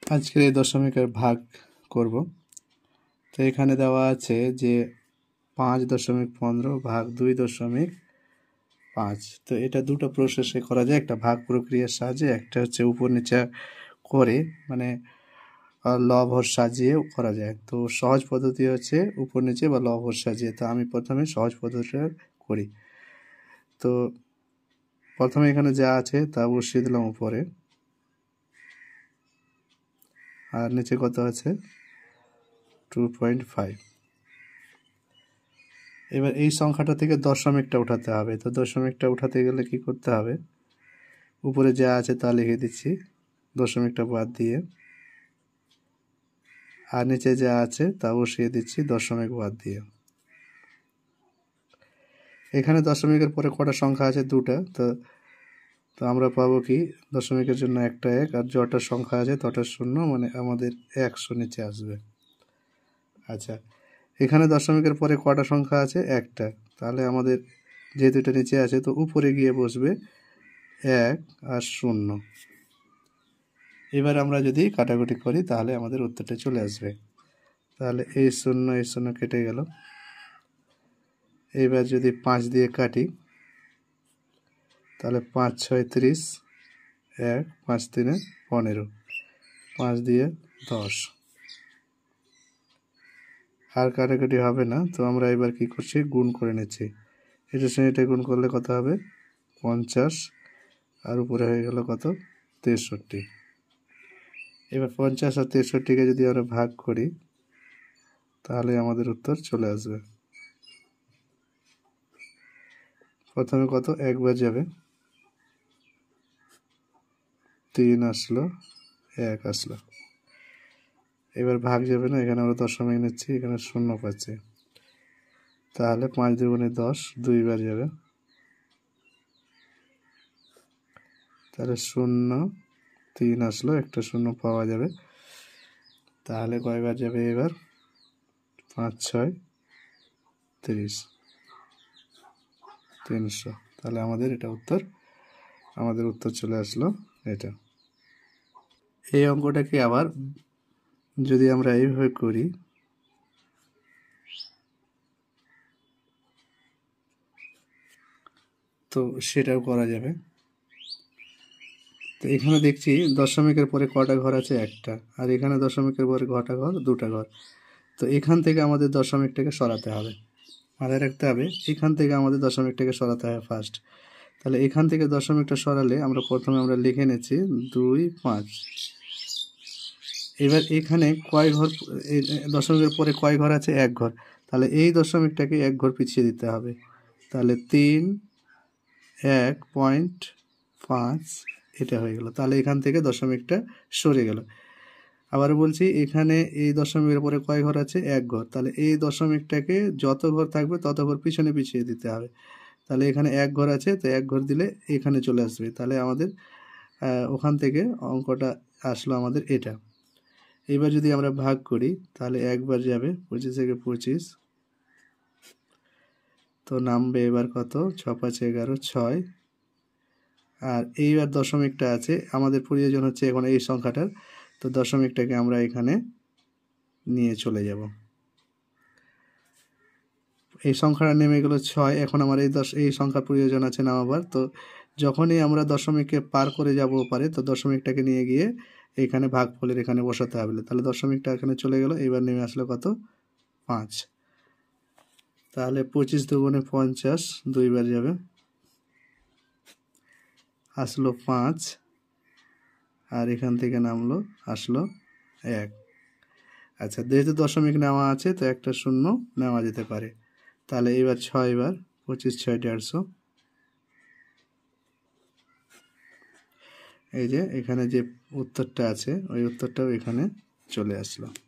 আজকের এই দশমিকের ভাগ করব। তো এখানে দেওয়া আছে যে 5.15 ভাগ 2.5। তো এটা দুটো প্রসেসে করা যায়, একটা ভাগ প্রক্রিয়ার সাহায্যে, একটা হচ্ছে উপর নিচে করে মানে লব হর সাজিয়ে করা যায়। তো সহজ পদ্ধতি হচ্ছে উপর নিচে বা লব হর সাজিয়ে। তো আমি প্রথমে সহজ পদ্ধতিটা করি। তো প্রথমে এখানে যা আছে তা বসিয়ে দিলাম উপরে, আর নিচে কত আছে 2.5। এবার এই সংখ্যাটা থেকে দশমিকটা উঠাতে হবে। তো দশমিকটা উঠাতে গেলে কি করতে হবে, উপরে যা আছে তা লিখে দিচ্ছি দশমিকটা বাদ দিয়ে, আর নিচে যা আছে তা বসিয়ে দিচ্ছি দশমিক বাদ দিয়ে। এখানে দশমিকের পরে কটা সংখ্যা আছে, দুটা। তো আমরা পাবো কি, দশমিকের জন্য একটা 1, আর যটা সংখ্যা আছে তটা 0, মানে আমাদের 100 নিচে আসবে। আচ্ছা, এখানে দশমিকের পরে কটা সংখ্যা আছে, একটা। তাহলে আমাদের যেহেতু এটা নিচে আছে তো উপরে গিয়ে বসবে 1 আর 0। এবার আমরা যদি কাটাকুটি করি তাহলে আমাদের উত্তরটা চলে আসবে। তাহলে এই 0 কেটে গেল। এবার যদি 5 দিয়ে কাটি তাহলে 5 6 30, 1 5 3 15, 5 দিয়ে 10। আর কাটাকাটি হবে না। তো আমরা এবার কি করছি, গুণ করে নিচ্ছি। এটার সঙ্গে এটা গুণ করলে কত হবে 50, আর উপরে হয়ে গেল কত 63। এবার 50 আর 63কে যদি আমরা ভাগ করি তাহলে আমাদের উত্তর চলে আসবে। প্রথমে কত, একবার যাবে, 3 আসলো, 1 আসলো। এবার ভাগ যাবে না, এখানে আমরা দশমিক নিচ্ছি, এখানে 0 পাচ্ছি। তাহলে 5 দুগুণে 10, 2 বার যাবে, তাহলে 0 3 আসলো, একটা 0 পাওয়া যাবে। তাহলে কয়বার যাবে এবার, 5 6 30, 300। তাহলে আমাদের উত্তর চলে আসলো এটা। এই অঙ্কটাকে আবার যদি আমরা এইভাবে করি, তো সেটাও করা যাবে। তো এখানে দেখছি দশমিকের পরে কটা ঘর আছে, একটা, আর এখানে দশমিকের পরে কটা ঘর, দুটা ঘর। তো এখান থেকে আমাদের দশমিকটাকে সরাতে হবে, মাথায় রাখতে হবে, এখান থেকে আমাদের দশমিকটাকে সরাতে হবে ফার্স্ট। তাহলে এখান থেকে দশমিকটা সরালে প্রথমে আমরা লিখে নিচ্ছি 2 5। এবার এখানে কয় ঘর, দশমিকের পরে কয় ঘর আছে, এক ঘর। তাহলে এই দশমিকটাকে এক ঘর পিছিয়ে দিতে হবে। তাহলে 3 1.5 এটা হয়ে গেল। তাহলে এখান থেকে দশমিকটা সরে গেল। আবার বলছি, এখানে এই দশমিকের পরে কয় ঘর আছে, এক ঘর। তাহলে এই দশমিকটাকে যত ঘর থাকবে তত ঘর পিছনে পিছিয়ে দিতে হবে। তাহলে এখানে এক ঘর আছে, তো এক ঘর দিলে এখানে চলে আসবে। তাহলে আমাদের ওখান থেকে অঙ্কটা আসলো আমাদের এটা। এবার যদি আমরা ভাগ করি তাহলে একবার যাবে, 25 থেকে 25, তো নামবে এবার কত, 6 5 11 6। আর এইবার দশমিকটা আছে, আমাদের প্রয়োজন হচ্ছে এখন এই সংখ্যাটার। তো দশমিকটাকে আমরা এখানে নিয়ে চলে যাব। এই সংখ্যাটা নেমে গেল 6। এখন আমার এই সংখ্যার প্রয়োজন আছে নামাবার। তো যখনই আমরা দশমিককে পার করে যাব পারে, তো দশমিকটাকে নিয়ে গিয়ে এখানে ভাগফলের এখানে বসাতে হবে। তাহলে দশমিকটা এখানে চলে গেল। এবার নেমে আসলো কত, 5। তাহলে 25 দুগুণে 50, 2 বার যাবে, আসলো 5, আর এখান থেকে নামলো, আসলো 1। আচ্ছা, যেহেতু দশমিক নেওয়া আছে তো একটা 0 নেওয়া যেতে পারে। তাহলে এবার 6 বার, 25 6 150। এই যে এখানে যে উত্তরটা আছে ওই উত্তরটাও এখানে চলে আসলো।